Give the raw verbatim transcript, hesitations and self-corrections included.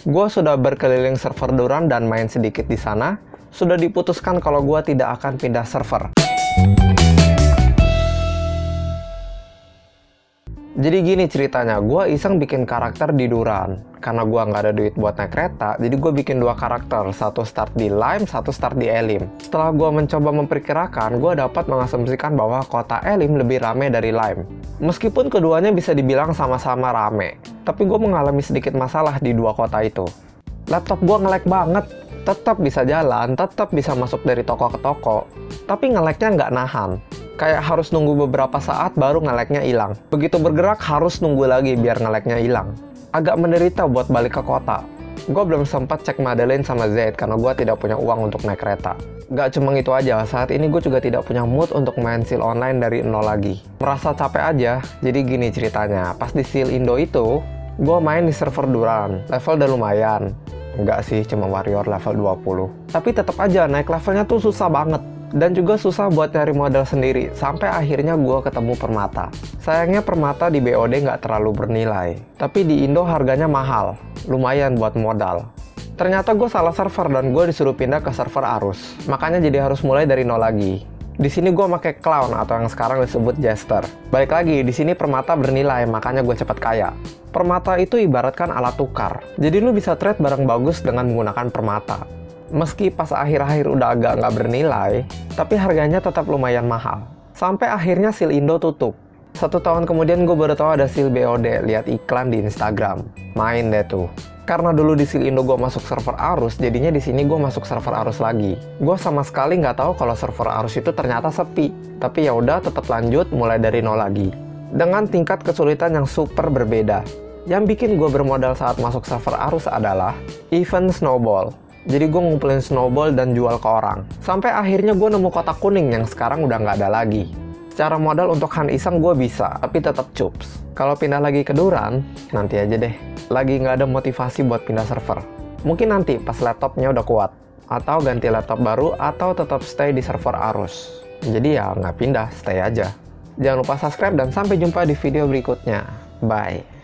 Gue sudah berkeliling server Duran dan main sedikit di sana. Sudah diputuskan kalau gue tidak akan pindah server. Jadi gini ceritanya, gue iseng bikin karakter di Duran. Karena gue nggak ada duit buat naik kereta, jadi gue bikin dua karakter. Satu start di Lime, satu start di Elim. Setelah gue mencoba memperkirakan, gue dapat mengasumsikan bahwa kota Elim lebih rame dari Lime. Meskipun keduanya bisa dibilang sama-sama rame, tapi gue mengalami sedikit masalah di dua kota itu. Laptop gue nge-lag banget, tetap bisa jalan, tetap bisa masuk dari toko ke toko, tapi nge-lagnya nggak nahan. Kayak harus nunggu beberapa saat baru nge-lagnya hilang. Begitu bergerak harus nunggu lagi biar nge-lagnya hilang. Agak menderita buat balik ke kota. Gue belum sempat cek Madeline sama Zaid karena gue tidak punya uang untuk naik kereta. Gak cuma itu aja, saat ini gue juga tidak punya mood untuk main seal online dari nol lagi. Merasa capek aja, jadi gini ceritanya. Pas di seal Indo itu, gue main di server Duran. Level udah lumayan. Enggak sih, cuma warrior level dua puluh. Tapi tetap aja naik levelnya tuh susah banget. Dan juga susah buat nyari modal sendiri, sampai akhirnya gue ketemu Permata. Sayangnya Permata di B O D nggak terlalu bernilai, tapi di Indo harganya mahal, lumayan buat modal. Ternyata gue salah server dan gue disuruh pindah ke server Arus, makanya jadi harus mulai dari nol lagi. Di sini gue pakai Clown atau yang sekarang disebut Jester. Balik lagi, di sini Permata bernilai, makanya gue cepat kaya. Permata itu ibaratkan alat tukar, jadi lu bisa trade barang bagus dengan menggunakan Permata. Meski pas akhir-akhir udah agak nggak bernilai, tapi harganya tetap lumayan mahal. Sampai akhirnya seal Indo tutup. Satu tahun kemudian gue baru tahu ada seal B O D, lihat iklan di Instagram. Main deh tuh. Karena dulu di seal Indo gue masuk server Arus, jadinya di sini gue masuk server Arus lagi. Gue sama sekali nggak tahu kalau server Arus itu ternyata sepi. Tapi ya udah tetap lanjut mulai dari nol lagi. Dengan tingkat kesulitan yang super berbeda. Yang bikin gue bermodal saat masuk server Arus adalah event Snowball. Jadi gue ngumpulin snowball dan jual ke orang. Sampai akhirnya gue nemu kotak kuning yang sekarang udah nggak ada lagi. Secara modal untuk hunt iseng gue bisa, tapi tetap cups. Kalau pindah lagi ke Duran, nanti aja deh. Lagi nggak ada motivasi buat pindah server. Mungkin nanti pas laptopnya udah kuat. Atau ganti laptop baru, atau tetap stay di server Arus. Jadi ya nggak pindah, stay aja. Jangan lupa subscribe dan sampai jumpa di video berikutnya. Bye.